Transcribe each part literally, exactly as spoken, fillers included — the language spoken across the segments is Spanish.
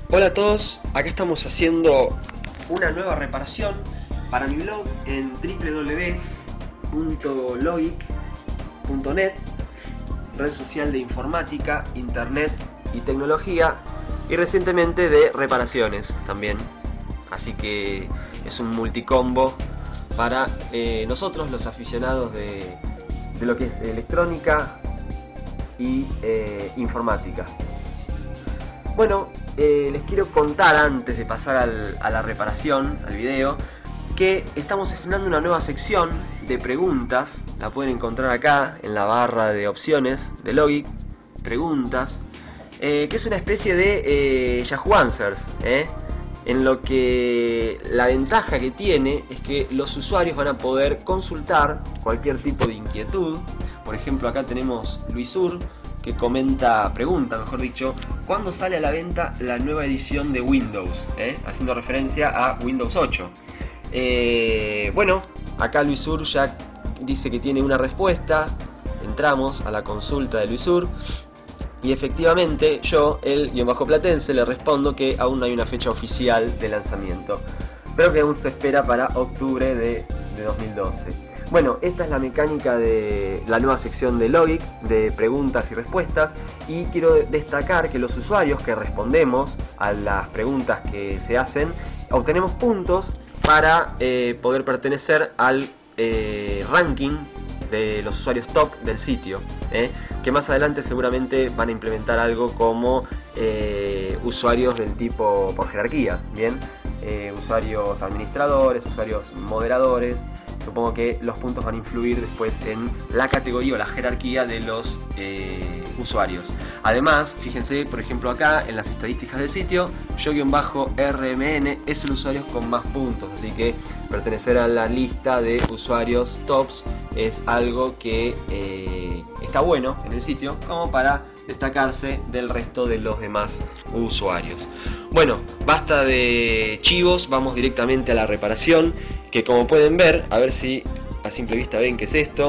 Hola a todos, acá estamos haciendo una nueva reparación para mi blog en doble u doble u doble u punto logic punto net, red social de informática, internet y tecnología, y recientemente de reparaciones también. Así que es un multicombo para eh, nosotros los aficionados de, de lo que es electrónica y eh, informática. Bueno, eh, les quiero contar antes de pasar al, a la reparación, al video, que estamos estrenando una nueva sección de preguntas. La pueden encontrar acá en la barra de opciones de Logic, preguntas, eh, que es una especie de eh, Yahoo Answers, ¿eh? En lo que la ventaja que tiene es que los usuarios van a poder consultar cualquier tipo de inquietud. Por ejemplo, acá tenemos Luisur, que comenta, pregunta mejor dicho, ¿cuándo sale a la venta la nueva edición de Windows? ¿Eh? Haciendo referencia a Windows ocho. Eh, bueno, acá Luisur ya dice que tiene una respuesta. Entramos a la consulta de Luisur y efectivamente yo, el guión bajo platense, le respondo que aún no hay una fecha oficial de lanzamiento, pero que aún se espera para octubre de, de dos mil doce. Bueno, esta es la mecánica de la nueva sección de Logic, de preguntas y respuestas, y quiero destacar que los usuarios que respondemos a las preguntas que se hacen, obtenemos puntos para eh, poder pertenecer al eh, ranking de los usuarios top del sitio, ¿eh? Que más adelante seguramente van a implementar algo como eh, usuarios del tipo por jerarquías, ¿bien? Eh, usuarios administradores, usuarios moderadores. Supongo que los puntos van a influir después en la categoría o la jerarquía de los eh, usuarios. Además, fíjense, por ejemplo, acá en las estadísticas del sitio, yo-R M N es el usuario con más puntos. Así que pertenecer a la lista de usuarios tops es algo que eh, está bueno en el sitio, como para destacarse del resto de los demás usuarios. Bueno, basta de chivos, vamos directamente a la reparación. Que como pueden ver, a ver si a simple vista ven qué es esto.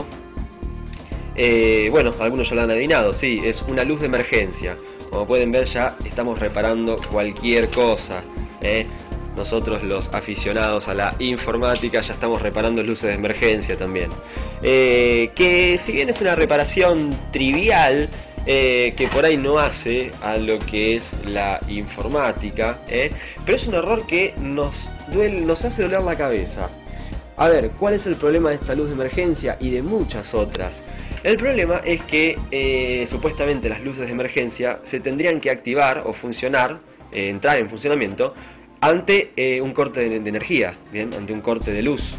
Eh, bueno, algunos ya lo han adivinado, sí, es una luz de emergencia. Como pueden ver, ya estamos reparando cualquier cosa, ¿eh? Nosotros los aficionados a la informática ya estamos reparando luces de emergencia también. Eh, que si bien es una reparación trivial, Eh, que por ahí no hace a lo que es la informática, ¿eh? Pero es un error que nos, duele, nos hace doler la cabeza. A ver, ¿cuál es el problema de esta luz de emergencia y de muchas otras? El problema es que eh, supuestamente las luces de emergencia se tendrían que activar o funcionar, eh, entrar en funcionamiento, ante eh, un corte de, de energía, ¿bien? Ante un corte de luz.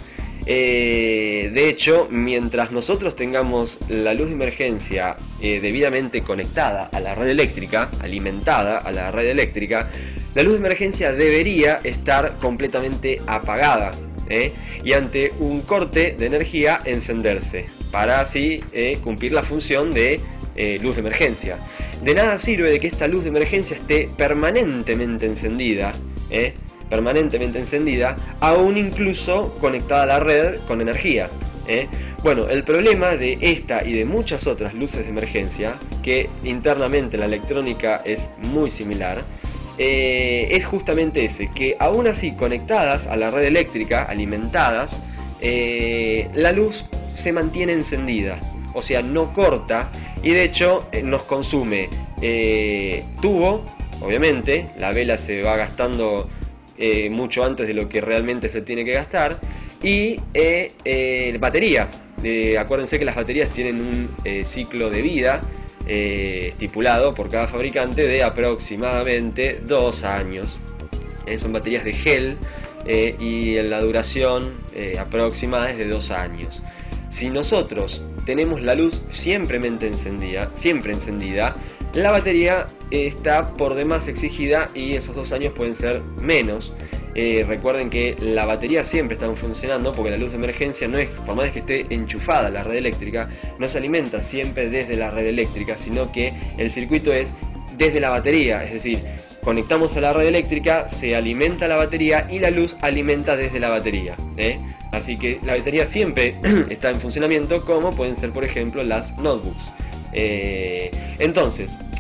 Eh, de hecho, mientras nosotros tengamos la luz de emergencia eh, debidamente conectada a la red eléctrica, alimentada a la red eléctrica, la luz de emergencia debería estar completamente apagada, ¿eh? Y ante un corte de energía encenderse, para así eh, cumplir la función de eh, luz de emergencia. De nada sirve de que esta luz de emergencia esté permanentemente encendida, ¿eh? permanentemente encendida, aún incluso conectada a la red con energía, ¿eh? Bueno, el problema de esta y de muchas otras luces de emergencia, que internamente la electrónica es muy similar, eh, es justamente ese, que aún así conectadas a la red eléctrica, alimentadas, eh, la luz se mantiene encendida, o sea, no corta, y de hecho eh, nos consume eh, tubo, obviamente, la vela se va gastando Eh, mucho antes de lo que realmente se tiene que gastar, y eh, eh, batería. Eh, acuérdense que las baterías tienen un eh, ciclo de vida eh, estipulado por cada fabricante de aproximadamente dos años. Eh, son baterías de gel eh, y la duración eh, aproximada es de dos años. Si nosotros tenemos la luz siempre encendida, siempre encendida, la batería está por demás exigida y esos dos años pueden ser menos. Eh, recuerden que la batería siempre está funcionando porque la luz de emergencia no es, por más que esté enchufada a la red eléctrica, no se alimenta siempre desde la red eléctrica, sino que el circuito es desde la batería, es decir, conectamos a la red eléctrica, se alimenta la batería y la luz alimenta desde la batería, ¿eh? Así que la batería siempre está en funcionamiento, como pueden ser por ejemplo las notebooks. Eh, entonces,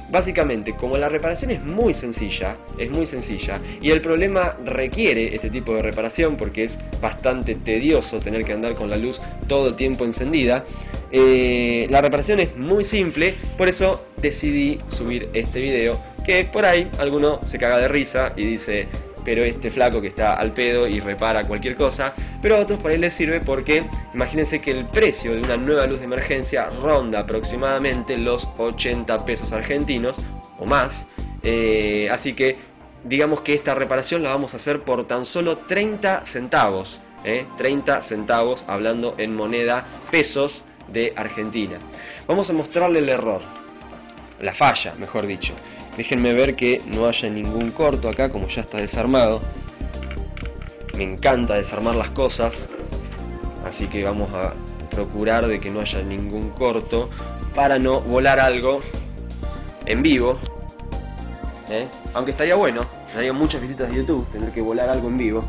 básicamente, como la reparación es muy sencilla, es muy sencilla, y el problema requiere este tipo de reparación porque es bastante tedioso tener que andar con la luz todo el tiempo encendida, eh, la reparación es muy simple, por eso decidí subir este video, que por ahí alguno se caga de risa y dice, pero este flaco que está al pedo y repara cualquier cosa, pero a otros por ahí les sirve porque imagínense que el precio de una nueva luz de emergencia ronda aproximadamente los ochenta pesos argentinos o más, eh, así que digamos que esta reparación la vamos a hacer por tan solo treinta centavos, eh, treinta centavos hablando en moneda pesos de Argentina. Vamos a mostrarle el error, la falla mejor dicho. Déjenme ver que no haya ningún corto acá, como ya está desarmado. Me encanta desarmar las cosas, así que vamos a procurar de que no haya ningún corto para no volar algo en vivo, ¿eh? Aunque estaría bueno, daría muchas visitas de YouTube tener que volar algo en vivo.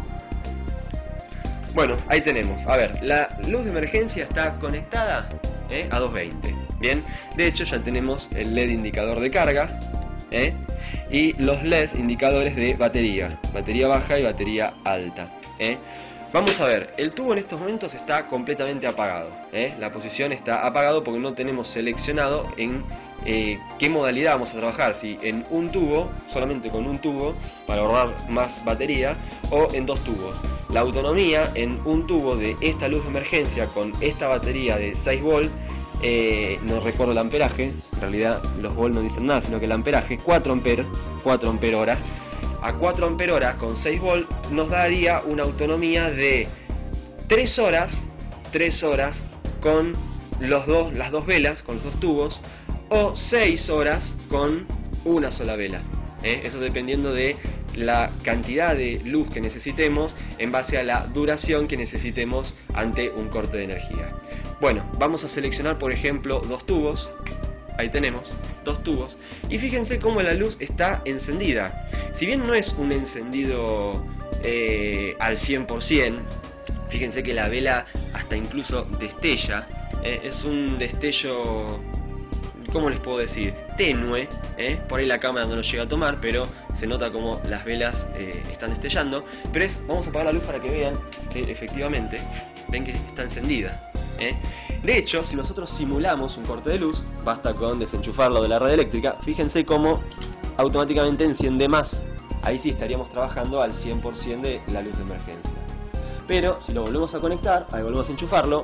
Bueno, ahí tenemos. A ver, la luz de emergencia está conectada, ¿eh? a doscientos veinte. Bien, de hecho ya tenemos el L E D indicador de carga, ¿eh? y los L E Ds indicadores de batería, batería baja y batería alta, ¿eh? Vamos a ver, el tubo en estos momentos está completamente apagado, ¿eh? La posición está apagado porque no tenemos seleccionado en eh, qué modalidad vamos a trabajar, si en un tubo, solamente con un tubo para ahorrar más batería, o en dos tubos. La autonomía en un tubo de esta luz de emergencia con esta batería de seis volts, Eh, no recuerdo el amperaje, en realidad los volts no dicen nada, sino que el amperaje, cuatro amperes, cuatro ampere hora, a cuatro ampere hora con seis volts nos daría una autonomía de tres horas, tres horas con los dos, las dos velas, con los dos tubos, o seis horas con una sola vela, ¿eh? Eso dependiendo de la cantidad de luz que necesitemos en base a la duración que necesitemos ante un corte de energía. Bueno, vamos a seleccionar por ejemplo dos tubos, ahí tenemos dos tubos, y fíjense cómo la luz está encendida. Si bien no es un encendido eh, al cien por cien, fíjense que la vela hasta incluso destella, eh, es un destello, ¿cómo les puedo decir? Tenue, ¿eh? Por ahí la cámara no lo llega a tomar, pero se nota como las velas eh, están destellando. Pero es, vamos a apagar la luz para que vean que efectivamente, ven que está encendida, ¿eh? De hecho, si nosotros simulamos un corte de luz, basta con desenchufarlo de la red eléctrica, fíjense cómo automáticamente enciende más. Ahí sí estaríamos trabajando al cien por cien de la luz de emergencia. Pero si lo volvemos a conectar, ahí volvemos a enchufarlo,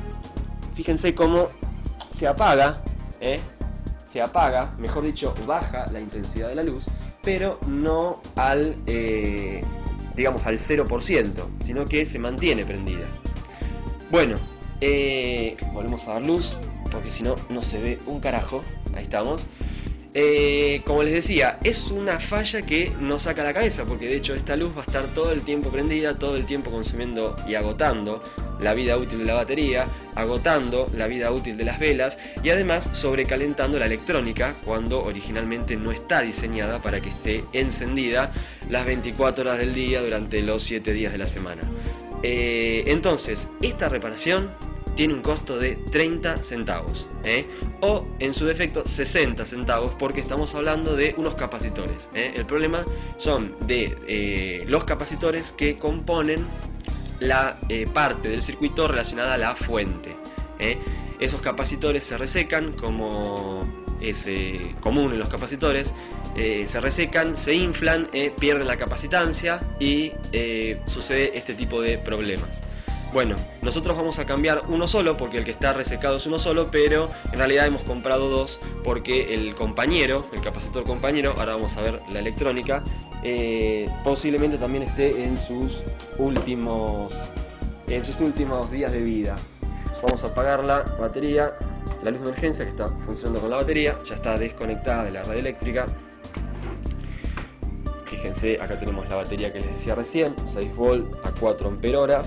fíjense cómo se apaga, ¿eh? Se apaga, mejor dicho, baja la intensidad de la luz, pero no al, eh, digamos, al cero por ciento, sino que se mantiene prendida. Bueno, eh, volvemos a dar luz, porque si no, no se ve un carajo. Ahí estamos. Eh, como les decía, es una falla que nos saca la cabeza, porque de hecho esta luz va a estar todo el tiempo prendida, todo el tiempo consumiendo y agotando la vida útil de la batería, agotando la vida útil de las velas y además sobrecalentando la electrónica cuando originalmente no está diseñada para que esté encendida las veinticuatro horas del día durante los siete días de la semana. Eh, entonces, esta reparación tiene un costo de treinta centavos, ¿eh? o en su defecto sesenta centavos, porque estamos hablando de unos capacitores, ¿eh? El problema son de eh, los capacitores que componen la eh, parte del circuito relacionada a la fuente, ¿eh? Esos capacitores se resecan, como es eh, común en los capacitores, eh, se resecan, se inflan, eh, pierden la capacitancia y eh, sucede este tipo de problemas. Bueno, nosotros vamos a cambiar uno solo porque el que está resecado es uno solo, pero en realidad hemos comprado dos porque el compañero, el capacitor compañero, ahora vamos a ver la electrónica, eh, posiblemente también esté en sus últimos, en sus últimos días de vida. Vamos a apagar la batería, la luz de emergencia que está funcionando con la batería, ya está desconectada de la red eléctrica. Fíjense, acá tenemos la batería que les decía recién, seis volts a cuatro ampere hora.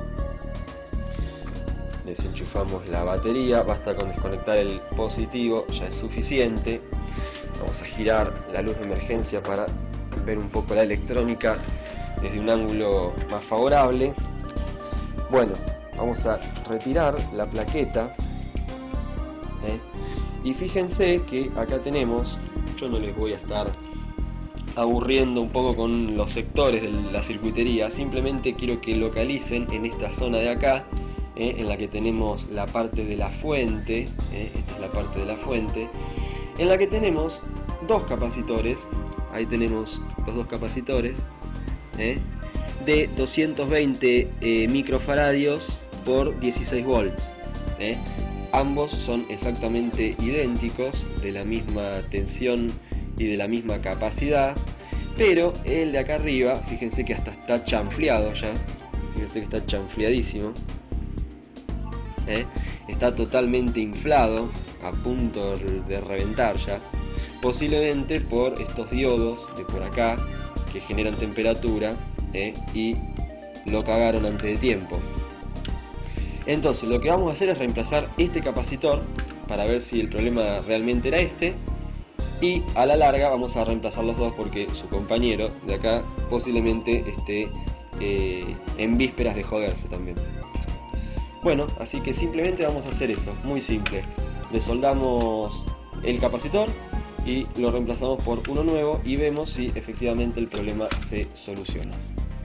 Desenchufamos la batería, basta con desconectar el positivo, ya es suficiente. Vamos a girar la luz de emergencia para ver un poco la electrónica desde un ángulo más favorable. Bueno, vamos a retirar la plaqueta, ¿eh? Y fíjense que acá tenemos yo no les voy a estar aburriendo un poco con los sectores de la circuitería. Simplemente quiero que localicen en esta zona de acá, eh, en la que tenemos la parte de la fuente, eh, esta es la parte de la fuente, en la que tenemos dos capacitores. Ahí tenemos los dos capacitores, eh, de doscientos veinte eh, microfaradios por dieciséis volts. Eh. Ambos son exactamente idénticos, de la misma tensión y de la misma capacidad, pero el de acá arriba, fíjense que hasta está chanfleado ya, fíjense que está chanfleadísimo, ¿eh? Está totalmente inflado, a punto de reventar ya, posiblemente por estos diodos de por acá que generan temperatura, ¿eh? Y lo cagaron antes de tiempo. Entonces lo que vamos a hacer es reemplazar este capacitor para ver si el problema realmente era este, y a la larga vamos a reemplazar los dos porque su compañero de acá posiblemente esté eh, en vísperas de joderse también. Bueno, así que simplemente vamos a hacer eso, muy simple. Desoldamos el capacitor y lo reemplazamos por uno nuevo y vemos si efectivamente el problema se soluciona.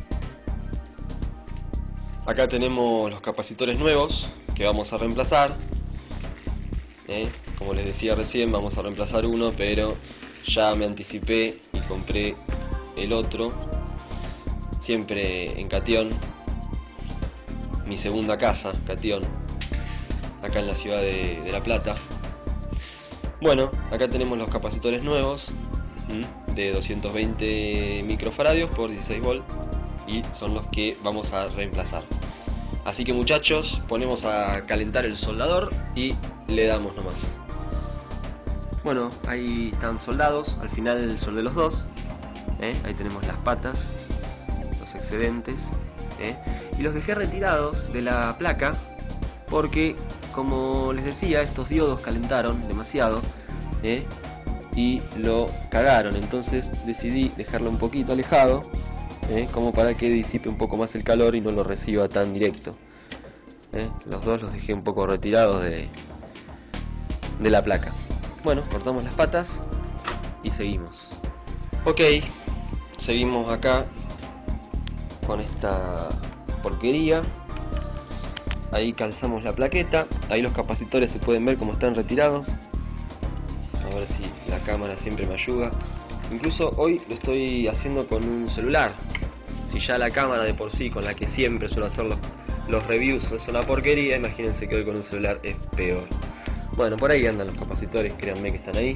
Acá tenemos los capacitores nuevos que vamos a reemplazar. ¿Eh? Como les decía recién, vamos a reemplazar uno, pero ya me anticipé y compré el otro. Siempre en Catión, mi segunda casa, Catión, acá en la ciudad de, de La Plata. Bueno, acá tenemos los capacitores nuevos, ¿m? de doscientos veinte microfaradios por dieciséis volts, y son los que vamos a reemplazar. Así que muchachos, ponemos a calentar el soldador y le damos nomás. Bueno, ahí están soldados, al final soldé los dos, ¿eh? Ahí tenemos las patas, los excedentes, ¿eh? Y los dejé retirados de la placa porque, como les decía, estos diodos calentaron demasiado, ¿eh? Y lo cagaron. Entonces decidí dejarlo un poquito alejado, ¿eh? Como para que disipe un poco más el calor y no lo reciba tan directo, ¿eh? Los dos los dejé un poco retirados de, de la placa. Bueno, cortamos las patas y seguimos. Ok, seguimos acá con esta porquería. Ahí calzamos la plaqueta. Ahí los capacitores se pueden ver como están retirados. A ver si la cámara siempre me ayuda. Incluso hoy lo estoy haciendo con un celular. Si ya la cámara de por sí, con la que siempre suelo hacer los, los reviews, es una porquería, imagínense que hoy con un celular es peor. Bueno, por ahí andan los capacitores, créanme que están ahí.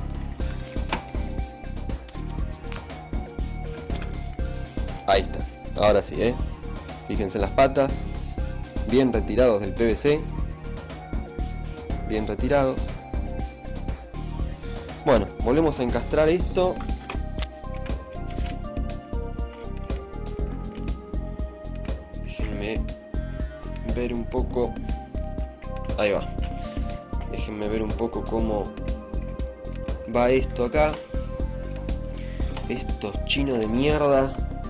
Ahí está, ahora sí, ¿eh? Fíjense en las patas, bien retirados del P V C. Bien retirados. Bueno, volvemos a encastrar esto. Déjenme ver un poco. Ahí va. Déjenme ver un poco cómo va esto acá. Estos chinos de mierda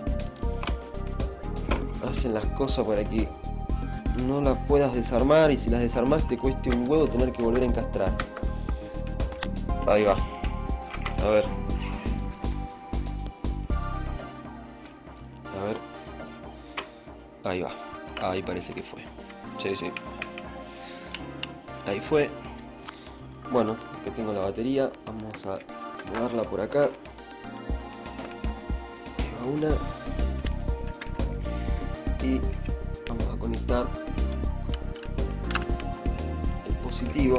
hacen las cosas para que no las puedas desarmar, y si las desarmas te cueste un huevo tener que volver a encastrar. Ahí va. A ver. A ver. Ahí va. Ahí parece que fue. Sí, sí. Ahí fue. Bueno, que tengo la batería. Vamos a mudarla por acá. Ahí va una. Y vamos a conectar el positivo.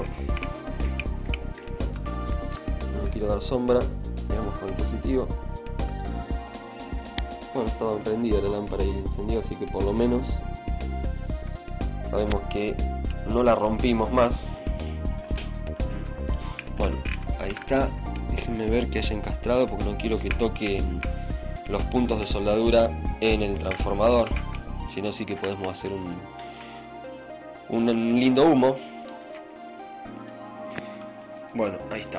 No quiero dar sombra. Vamos con el positivo. Bueno, estaba prendida la lámpara y encendió, así que por lo menos sabemos que no la rompimos más. Bueno, ahí está. Déjenme ver que haya encastrado, porque no quiero que toquen los puntos de soldadura en el transformador. Si no, sí que podemos hacer un, un lindo humo. Bueno, ahí está.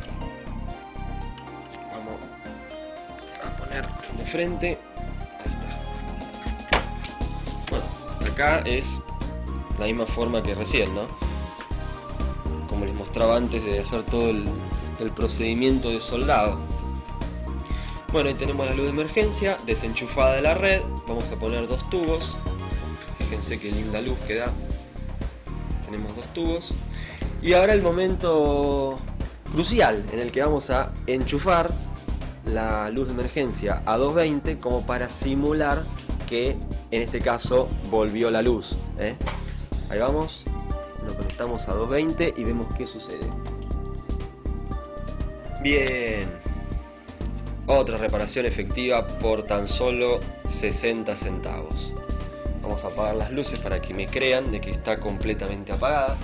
Vamos a poner de frente. Ahí está. Bueno, acá es la misma forma que recién, ¿no? Como les mostraba antes de hacer todo el, el procedimiento de soldado. Bueno, ahí tenemos la luz de emergencia desenchufada de la red. Vamos a poner dos tubos. Fíjense qué linda luz que da. Tenemos dos tubos. Y ahora el momento crucial en el que vamos a enchufar la luz de emergencia a doscientos veinte como para simular que en este caso volvió la luz, ¿eh? Ahí vamos, lo conectamos a doscientos veinte y vemos qué sucede. Bien, otra reparación efectiva por tan solo sesenta centavos. Vamos a apagar las luces para que me crean de que está completamente apagada.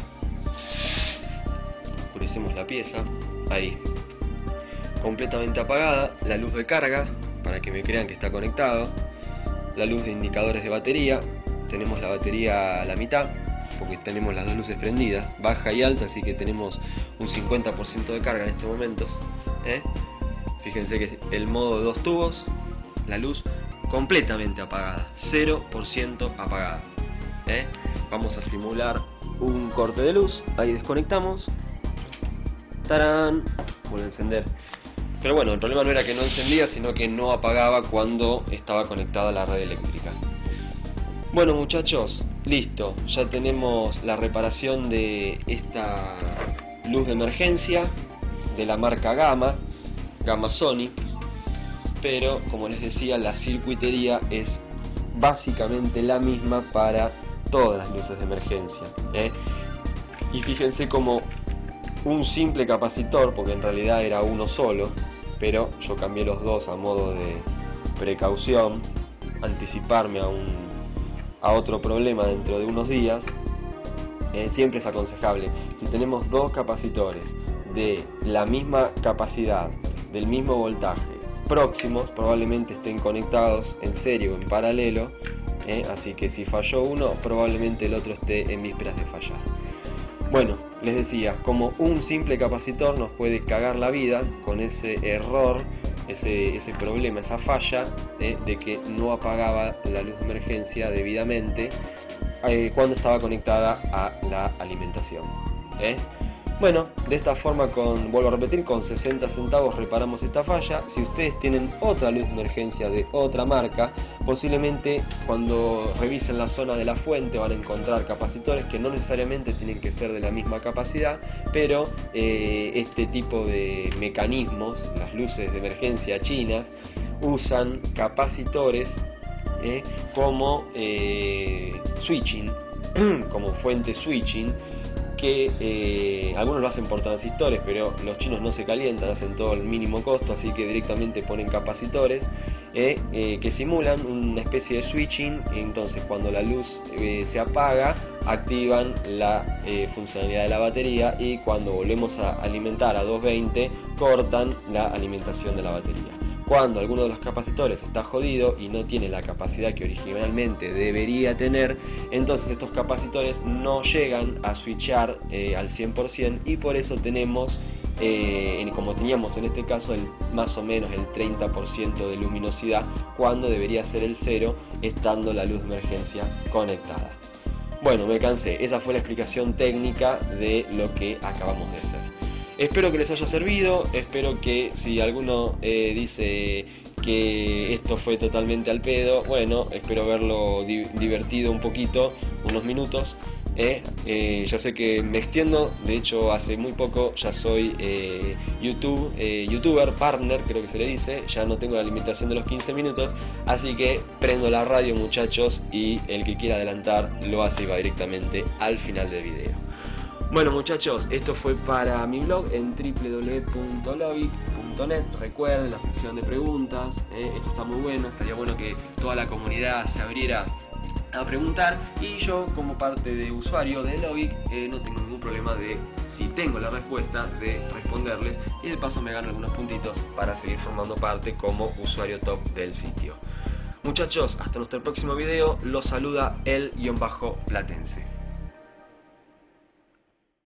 Oscurecemos la pieza, ahí, completamente apagada. La luz de carga para que me crean que está conectado. La luz de indicadores de batería, tenemos la batería a la mitad porque tenemos las dos luces prendidas, baja y alta, así que tenemos un cincuenta por ciento de carga en estos momentos, ¿eh? Fíjense que el modo de dos tubos, la luz completamente apagada, cero por ciento apagada, ¿eh? Vamos a simular un corte de luz, ahí desconectamos, ¡tarán!, vuelve a encender. Pero bueno, el problema no era que no encendía, sino que no apagaba cuando estaba conectada a la red eléctrica. Bueno muchachos, listo, ya tenemos la reparación de esta luz de emergencia de la marca Gamma, Gamma Sonic, pero como les decía, la circuitería es básicamente la misma para todas las luces de emergencia, ¿eh? Y fíjense como un simple capacitor, porque en realidad era uno solo, pero yo cambié los dos a modo de precaución, anticiparme a, un, a otro problema dentro de unos días. Eh, siempre es aconsejable, si tenemos dos capacitores de la misma capacidad, del mismo voltaje, próximos, probablemente estén conectados en serie o en paralelo, eh, así que si falló uno, probablemente el otro esté en vísperas de fallar. Bueno, les decía, como un simple capacitor nos puede cagar la vida con ese error, ese, ese problema, esa falla eh, de que no apagaba la luz de emergencia debidamente eh, cuando estaba conectada a la alimentación, ¿eh? Bueno, de esta forma, con, vuelvo a repetir, con sesenta centavos reparamos esta falla. Si ustedes tienen otra luz de emergencia de otra marca, posiblemente cuando revisen la zona de la fuente van a encontrar capacitores que no necesariamente tienen que ser de la misma capacidad, pero eh, este tipo de mecanismos, las luces de emergencia chinas, usan capacitores eh, como eh, switching, como fuente switching, que eh, algunos lo hacen por transistores, pero los chinos no se calientan, hacen todo al mínimo costo, así que directamente ponen capacitores eh, eh, que simulan una especie de switching. Entonces cuando la luz eh, se apaga, activan la eh, funcionalidad de la batería, y cuando volvemos a alimentar a doscientos veinte cortan la alimentación de la batería. Cuando alguno de los capacitores está jodido y no tiene la capacidad que originalmente debería tener, entonces estos capacitores no llegan a switchar eh, al cien por ciento, y por eso tenemos, eh, como teníamos en este caso, el, más o menos el treinta por ciento de luminosidad cuando debería ser el cero, estando la luz de emergencia conectada. Bueno, me cansé, esa fue la explicación técnica de lo que acabamos de hacer. Espero que les haya servido, espero que si alguno eh, dice que esto fue totalmente al pedo, bueno, espero verlo di divertido un poquito, unos minutos. Eh, eh, yo sé que me extiendo, de hecho hace muy poco ya soy eh, YouTube, eh, youtuber, partner creo que se le dice, ya no tengo la limitación de los quince minutos, así que prendo la radio muchachos, y el que quiera adelantar lo hace y va directamente al final del video. Bueno muchachos, esto fue para mi blog en w w w punto logic punto net. Recuerden la sección de preguntas, eh, esto está muy bueno, estaría bueno que toda la comunidad se abriera a preguntar, y yo como parte de usuario de Logic eh, no tengo ningún problema de, si tengo la respuesta, de responderles, y de paso me gano algunos puntitos para seguir formando parte como usuario top del sitio. Muchachos, hasta nuestro próximo video, los saluda el guión bajo platense.